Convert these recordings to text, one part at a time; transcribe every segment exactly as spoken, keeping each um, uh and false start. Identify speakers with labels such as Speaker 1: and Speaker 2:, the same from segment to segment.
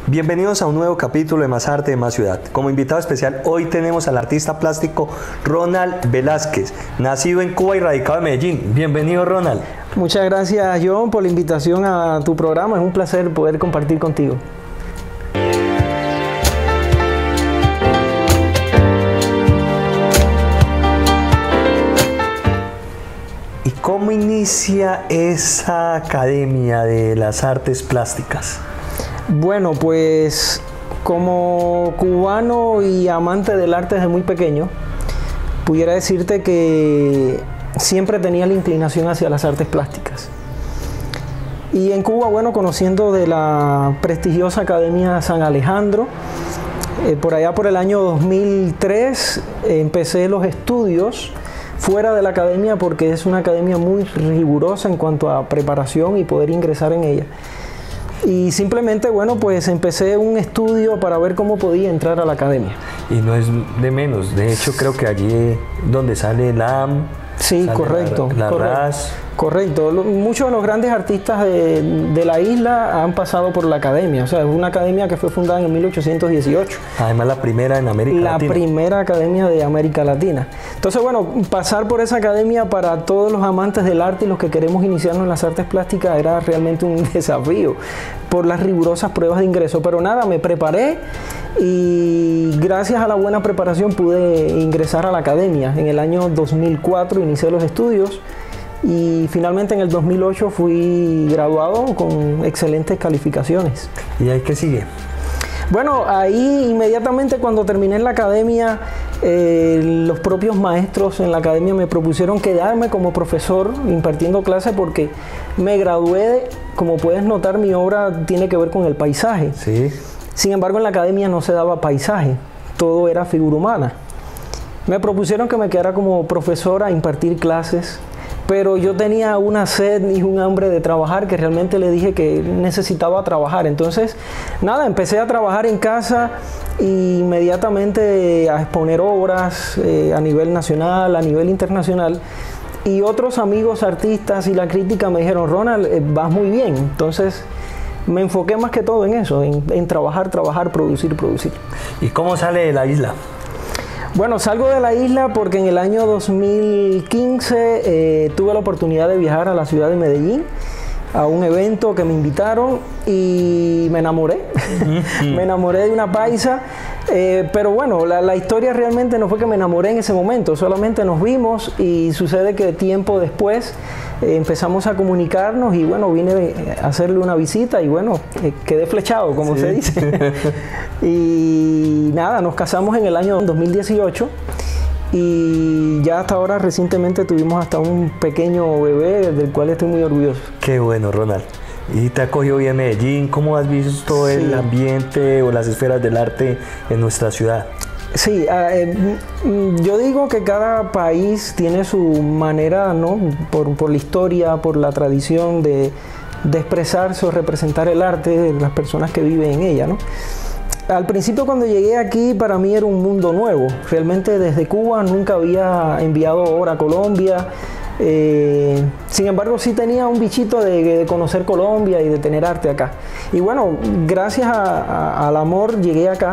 Speaker 1: Bienvenidos a un nuevo capítulo de Más Arte, Más Ciudad. Como invitado especial hoy tenemos al artista plástico Ronald Velázquez, nacido en Cuba y radicado en Medellín. Bienvenido, Ronald.
Speaker 2: Muchas gracias, John, por la invitación a tu programa. Es un placer poder compartir contigo.
Speaker 1: ¿Y cómo inicia esa Academia de las Artes Plásticas?
Speaker 2: Bueno, pues como cubano y amante del arte desde muy pequeño, pudiera decirte que siempre tenía la inclinación hacia las artes plásticas. Y en Cuba, bueno, conociendo de la prestigiosa Academia San Alejandro, eh, por allá por el año dos mil tres eh, empecé los estudios fuera de la academia porque es una academia muy rigurosa en cuanto a preparación y poder ingresar en ella. Y simplemente, bueno, pues empecé un estudio para ver cómo podía entrar a la academia.
Speaker 1: Y no es de menos, de hecho creo que allí donde sale la A M,
Speaker 2: sí,
Speaker 1: sale
Speaker 2: correcto,
Speaker 1: la, la
Speaker 2: correcto.
Speaker 1: R A S.
Speaker 2: Correcto, muchos de los grandes artistas de, de la isla han pasado por la academia, o sea, es una academia que fue fundada en mil ochocientos dieciocho.
Speaker 1: Además la primera en América
Speaker 2: la
Speaker 1: Latina.
Speaker 2: La primera academia de América Latina. Entonces, bueno, pasar por esa academia para todos los amantes del arte y los que queremos iniciarnos en las artes plásticas era realmente un desafío por las rigurosas pruebas de ingreso. Pero nada, me preparé y gracias a la buena preparación pude ingresar a la academia. En el año dos mil cuatro inicié los estudios. Y finalmente en el dos mil ocho fui graduado con excelentes calificaciones.
Speaker 1: ¿Y ahí qué sigue?
Speaker 2: Bueno, ahí inmediatamente cuando terminé en la academia, eh, los propios maestros en la academia me propusieron quedarme como profesor impartiendo clases porque me gradué, de, como puedes notar, mi obra tiene que ver con el paisaje.
Speaker 1: Sí.
Speaker 2: Sin embargo, en la academia no se daba paisaje, todo era figura humana. Me propusieron que me quedara como profesor a impartir clases. Pero yo tenía una sed y un hambre de trabajar que realmente le dije que necesitaba trabajar. Entonces, nada, empecé a trabajar en casa e inmediatamente a exponer obras eh, a nivel nacional, a nivel internacional. Y otros amigos artistas y la crítica me dijeron, Ronald, eh, vas muy bien. Entonces, me enfoqué más que todo en eso, en, en trabajar, trabajar, producir, producir.
Speaker 1: ¿Y cómo sale de la isla?
Speaker 2: Bueno, salgo de la isla porque en el año dos mil quince eh, tuve la oportunidad de viajar a la ciudad de Medellín a un evento que me invitaron y me enamoré. Me enamoré de una paisa, eh, pero bueno, la, la historia realmente no fue que me enamoré en ese momento, solamente nos vimos y sucede que tiempo después eh, empezamos a comunicarnos y bueno, vine a hacerle una visita y bueno, eh, quedé flechado, como sí se dice. Y nada, nos casamos en el año dos mil dieciocho y ya hasta ahora recientemente tuvimos hasta un pequeño bebé del cual estoy muy orgulloso.
Speaker 1: Qué bueno, Ronald. ¿Y te acogió bien Medellín? ¿Cómo has visto sí. el ambiente o las esferas del arte en nuestra ciudad?
Speaker 2: Sí, eh, yo digo que cada país tiene su manera, ¿no? Por, por la historia, por la tradición de, de expresarse o representar el arte de las personas que viven en ella, ¿no? Al principio cuando llegué aquí para mí era un mundo nuevo. Realmente desde Cuba nunca había enviado obra a Colombia. Eh, sin embargo sí tenía un bichito de, de conocer Colombia y de tener arte acá. Y bueno, gracias a, a, al amor llegué acá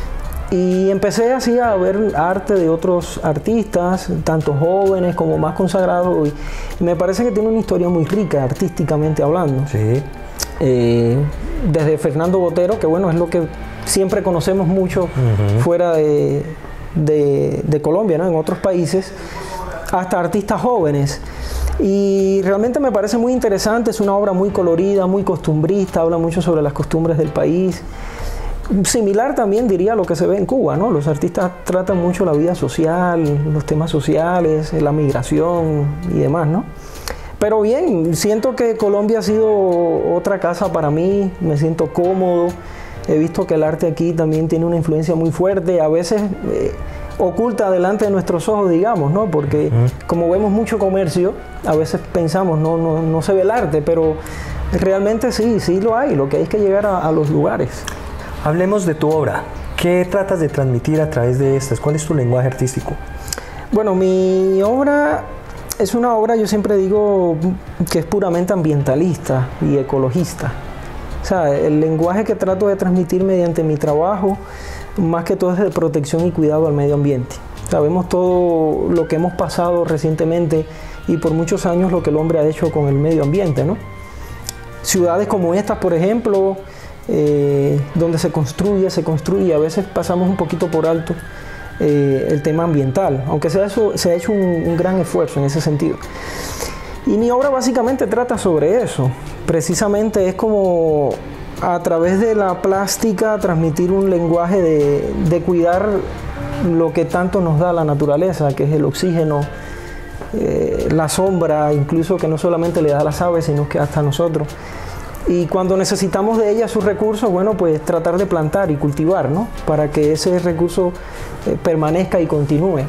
Speaker 2: y empecé así a ver arte de otros artistas, tanto jóvenes como más consagrados. Y me parece que tiene una historia muy rica artísticamente hablando.
Speaker 1: Sí.
Speaker 2: Eh, desde Fernando Botero, que bueno, es lo que siempre conocemos mucho uh-huh. fuera de, de, de Colombia, ¿no? En otros países, hasta artistas jóvenes. Y realmente me parece muy interesante, es una obra muy colorida, muy costumbrista, habla mucho sobre las costumbres del país. Similar también diría lo que se ve en Cuba, ¿no? Los artistas tratan mucho la vida social, los temas sociales, la migración y demás, ¿no? Pero bien, siento que Colombia ha sido otra casa para mí, me siento cómodo. He visto que el arte aquí también tiene una influencia muy fuerte, a veces eh, oculta delante de nuestros ojos, digamos, ¿no? Porque uh-huh. como vemos mucho comercio, a veces pensamos, no, no, no se ve el arte, pero realmente sí, sí lo hay, lo que hay es que llegar a, a los lugares.
Speaker 1: Hablemos de tu obra. ¿Qué tratas de transmitir a través de estas? ¿Cuál es tu lenguaje artístico?
Speaker 2: Bueno, mi obra es una obra, yo siempre digo, que es puramente ambientalista y ecologista. sea, el lenguaje que trato de transmitir mediante mi trabajo, más que todo es de protección y cuidado al medio ambiente. Sabemos todo lo que hemos pasado recientemente y por muchos años lo que el hombre ha hecho con el medio ambiente, ¿no? Ciudades como estas, por ejemplo, eh, donde se construye, se construye, a veces pasamos un poquito por alto eh, el tema ambiental, aunque sea eso, se ha hecho un, un gran esfuerzo en ese sentido. Y mi obra básicamente trata sobre eso. Precisamente es como a través de la plástica transmitir un lenguaje de, de cuidar lo que tanto nos da la naturaleza, que es el oxígeno, eh, la sombra, incluso que no solamente le da a las aves, sino que hasta a nosotros. Y cuando necesitamos de ella sus recursos, bueno, pues tratar de plantar y cultivar, ¿no? Para que ese recurso eh, permanezca y continúe.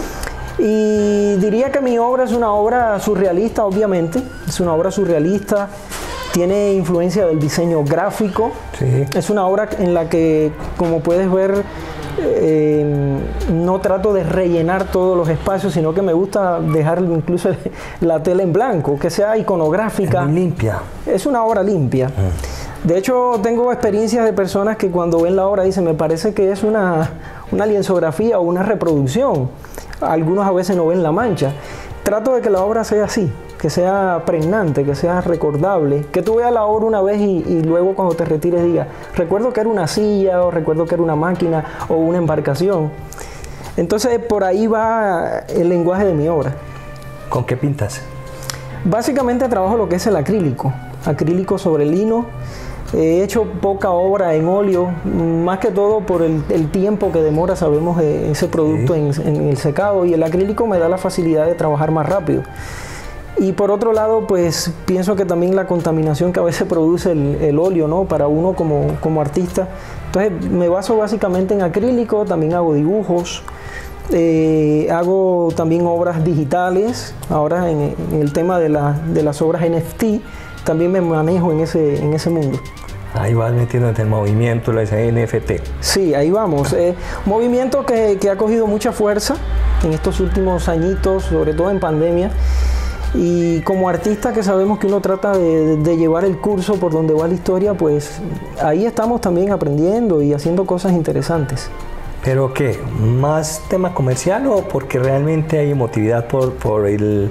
Speaker 2: Y diría que mi obra es una obra surrealista, obviamente, es una obra surrealista, tiene influencia del diseño gráfico, sí. Es una obra en la que, como puedes ver, eh, no trato de rellenar todos los espacios, sino que me gusta dejar incluso la tela en blanco, que sea iconográfica.
Speaker 1: Es muy limpia.
Speaker 2: Es una obra limpia. Mm. De hecho, tengo experiencias de personas que cuando ven la obra dicen, me parece que es una, una lienzografía o una reproducción. Algunos a veces no ven la mancha. Trato de que la obra sea así, que sea pregnante, que sea recordable, que tú veas la obra una vez y, y luego cuando te retires digas, recuerdo que era una silla, o recuerdo que era una máquina o una embarcación. Entonces por ahí va el lenguaje de mi obra.
Speaker 1: ¿Con qué pintas?
Speaker 2: Básicamente trabajo lo que es el acrílico, acrílico sobre lino. He hecho poca obra en óleo, más que todo por el, el tiempo que demora, sabemos, ese producto sí. en, en el secado, y el acrílico me da la facilidad de trabajar más rápido. Y por otro lado, pues pienso que también la contaminación que a veces produce el, el óleo, ¿no? Para uno como, como artista. Entonces me baso básicamente en acrílico, también hago dibujos, eh, hago también obras digitales. Ahora en, en el tema de, la, de las obras N F T, también me manejo en ese, en ese mundo.
Speaker 1: Ahí vas metiéndote en el movimiento, la N F T.
Speaker 2: Sí, ahí vamos. Eh, movimiento que, que ha cogido mucha fuerza en estos últimos añitos, sobre todo en pandemia. Y como artista que sabemos que uno trata de, de llevar el curso por donde va la historia, pues ahí estamos también aprendiendo y haciendo cosas interesantes.
Speaker 1: ¿Pero qué? ¿Más tema comercial o porque realmente hay emotividad por, por el,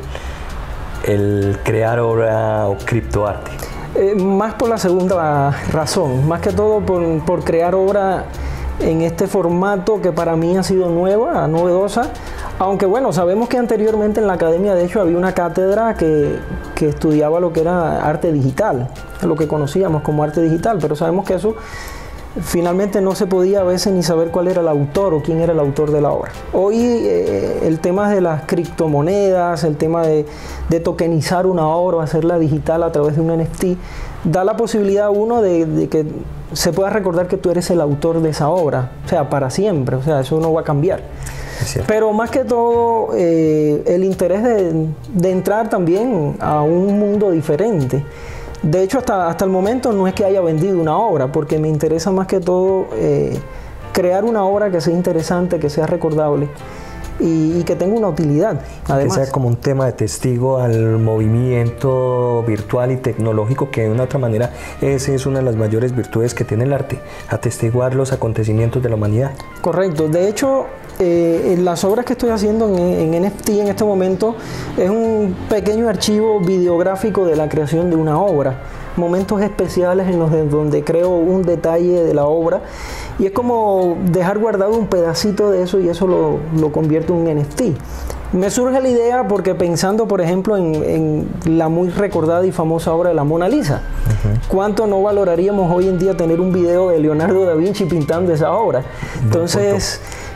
Speaker 1: el crear obra o criptoarte?
Speaker 2: Eh, más por la segunda razón, más que todo por, por crear obra en este formato que para mí ha sido nueva, novedosa, aunque bueno, sabemos que anteriormente en la academia de hecho había una cátedra que, que estudiaba lo que era arte digital, lo que conocíamos como arte digital, pero sabemos que eso finalmente no se podía a veces ni saber cuál era el autor o quién era el autor de la obra. Hoy eh, el tema de las criptomonedas, el tema de, de tokenizar una obra o hacerla digital a través de un N F T, da la posibilidad a uno de, de que se pueda recordar que tú eres el autor de esa obra, o sea, para siempre, o sea, eso no va a cambiar. Pero más que todo, eh, el interés de, de entrar también a un mundo diferente. De hecho, hasta, hasta el momento no es que haya vendido una obra, porque me interesa más que todo eh, crear una obra que sea interesante, que sea recordable y, y que tenga una utilidad. Además,
Speaker 1: que sea como un tema de testigo al movimiento virtual y tecnológico, que de una otra manera esa es una de las mayores virtudes que tiene el arte, atestiguar los acontecimientos de la humanidad.
Speaker 2: Correcto. De hecho, Eh, las obras que estoy haciendo en, en N F T en este momento es un pequeño archivo videográfico de la creación de una obra, momentos especiales en los de, donde creo un detalle de la obra, y es como dejar guardado un pedacito de eso y eso lo, lo convierto en un N F T. Me surge la idea porque pensando, por ejemplo, en, en la muy recordada y famosa obra de la Mona Lisa. Uh-huh. ¿Cuánto no valoraríamos hoy en día tener un video de Leonardo da Vinci pintando esa obra? Entonces,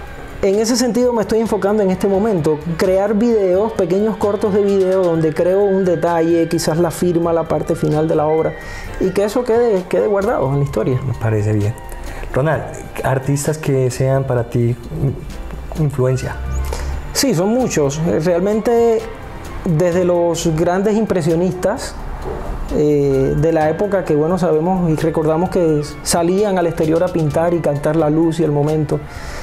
Speaker 2: en ese sentido me estoy enfocando en este momento, crear videos, pequeños cortos de video donde creo un detalle, quizás la firma, la parte final de la obra, y que eso quede, quede guardado en la historia.
Speaker 1: Me parece bien. Ronald, artistas que sean para ti influencia.
Speaker 2: Sí, son muchos. Realmente desde los grandes impresionistas eh, de la época que, bueno, sabemos y recordamos que salían al exterior a pintar y captar la luz y el momento.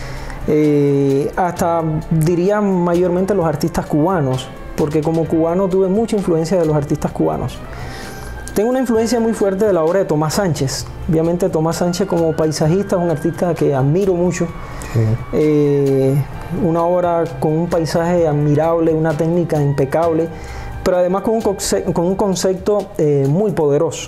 Speaker 2: Eh, hasta diría mayormente los artistas cubanos, porque como cubano tuve mucha influencia de los artistas cubanos. tengo una influencia muy fuerte de la obra de Tomás Sánchez. Obviamente Tomás Sánchez como paisajista es un artista que admiro mucho. Sí. Eh, una obra con un paisaje admirable, una técnica impecable, pero además con un, conce con un concepto eh, muy poderoso.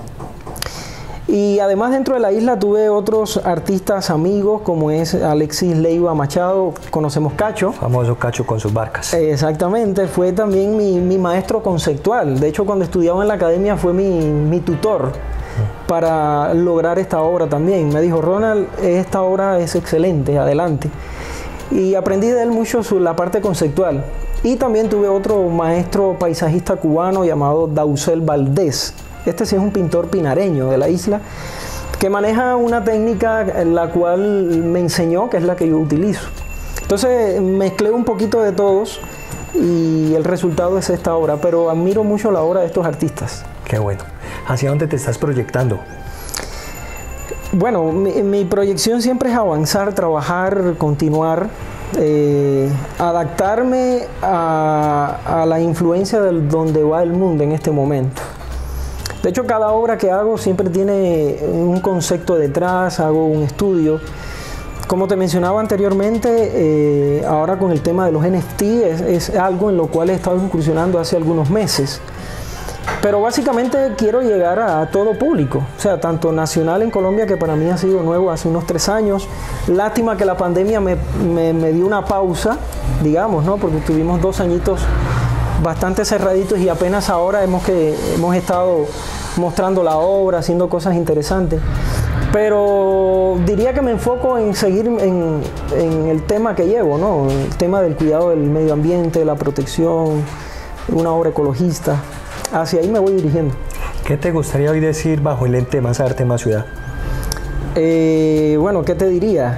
Speaker 2: Y además dentro de la isla tuve otros artistas amigos como es Alexis Leiva Machado, conocemos Cacho.
Speaker 1: Famoso Cacho con sus barcas.
Speaker 2: Exactamente, fue también mi, mi maestro conceptual. De hecho, cuando estudiaba en la academia fue mi, mi tutor para lograr esta obra también. Me dijo, Ronald, esta obra es excelente, adelante. Y aprendí de él mucho sobre la parte conceptual. Y también tuve otro maestro paisajista cubano llamado Dausel Valdés. Este sí es un pintor pinareño de la isla que maneja una técnica en la cual me enseñó, que es la que yo utilizo. Entonces mezclé un poquito de todos y el resultado es esta obra, pero admiro mucho la obra de estos artistas.
Speaker 1: Qué bueno. ¿Hacia dónde te estás proyectando?
Speaker 2: Bueno, mi, mi proyección siempre es avanzar, trabajar, continuar, eh, adaptarme a, a la influencia de donde va el mundo en este momento. De hecho, cada obra que hago siempre tiene un concepto detrás, hago un estudio. Como te mencionaba anteriormente, eh, ahora con el tema de los N F T es, es algo en lo cual he estado incursionando hace algunos meses. Pero básicamente quiero llegar a, a todo público, o sea, tanto nacional en Colombia, que para mí ha sido nuevo hace unos tres años. Lástima que la pandemia me, me, me dio una pausa, digamos, ¿no? Porque tuvimos dos añitos bastante cerraditos y apenas ahora hemos, que, hemos estado mostrando la obra, haciendo cosas interesantes. Pero diría que me enfoco en seguir en, en el tema que llevo, ¿no? El tema del cuidado del medio ambiente, la protección, una obra ecologista. Hacia ahí me voy dirigiendo.
Speaker 1: ¿Qué te gustaría hoy decir bajo el lente Más Arte, Más Ciudad?
Speaker 2: Eh, bueno, ¿qué te diría?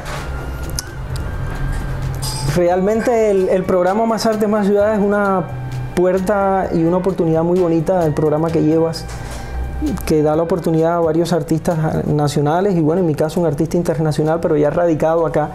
Speaker 2: Realmente el, el programa Más Arte, Más Ciudad es una puerta y una oportunidad muy bonita del programa que llevas, que da la oportunidad a varios artistas nacionales y bueno, en mi caso un artista internacional, pero ya radicado acá,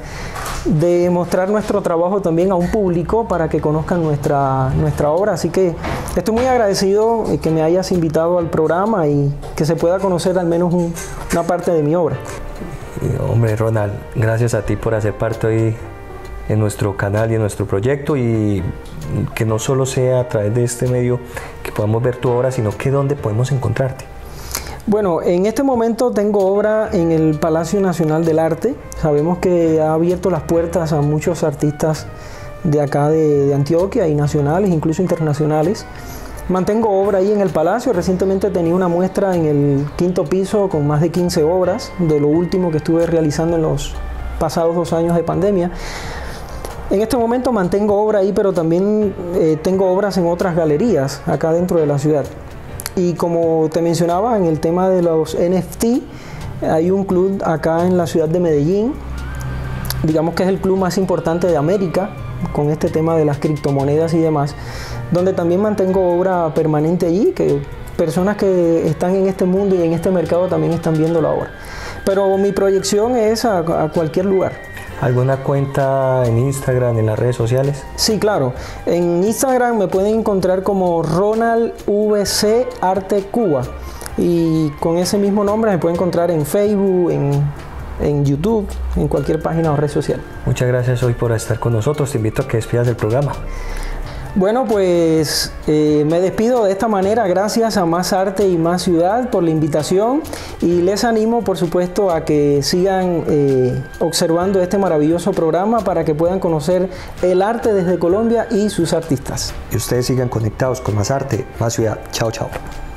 Speaker 2: de mostrar nuestro trabajo también a un público para que conozcan nuestra, nuestra obra. Así que estoy muy agradecido que me hayas invitado al programa y que se pueda conocer al menos un, una parte de mi obra.
Speaker 1: Hombre, Ronald, gracias a ti por hacer parte hoy en nuestro canal y en nuestro proyecto, y que no solo sea a través de este medio que podamos ver tu obra, sino que dónde podemos encontrarte.
Speaker 2: Bueno, en este momento tengo obra en el Palacio Nacional del Arte. Sabemos que ha abierto las puertas a muchos artistas de acá de, de Antioquia y nacionales, incluso internacionales. Mantengo obra ahí en el Palacio. Recientemente tenía una muestra en el quinto piso con más de quince obras, de lo último que estuve realizando en los pasados dos años de pandemia. En este momento mantengo obra ahí, pero también eh, tengo obras en otras galerías acá dentro de la ciudad. Y como te mencionaba, en el tema de los N F T, hay un club acá en la ciudad de Medellín, digamos que es el club más importante de América, con este tema de las criptomonedas y demás, donde también mantengo obra permanente allí, que personas que están en este mundo y en este mercado también están viendo la obra. Pero mi proyección es a, a cualquier lugar.
Speaker 1: ¿Alguna cuenta en Instagram, en las redes sociales?
Speaker 2: Sí, claro. En Instagram me pueden encontrar como Ronald V C Arte Cuba. Y con ese mismo nombre me pueden encontrar en Facebook, en, en YouTube, en cualquier página o red social.
Speaker 1: Muchas gracias hoy por estar con nosotros. Te invito a que despidas el programa.
Speaker 2: Bueno, pues eh, me despido de esta manera. Gracias a Más Arte y Más Ciudad por la invitación, y les animo por supuesto a que sigan eh, observando este maravilloso programa para que puedan conocer el arte desde Colombia y sus artistas.
Speaker 1: Y ustedes sigan conectados con Más Arte, Más Ciudad. Chao, chao.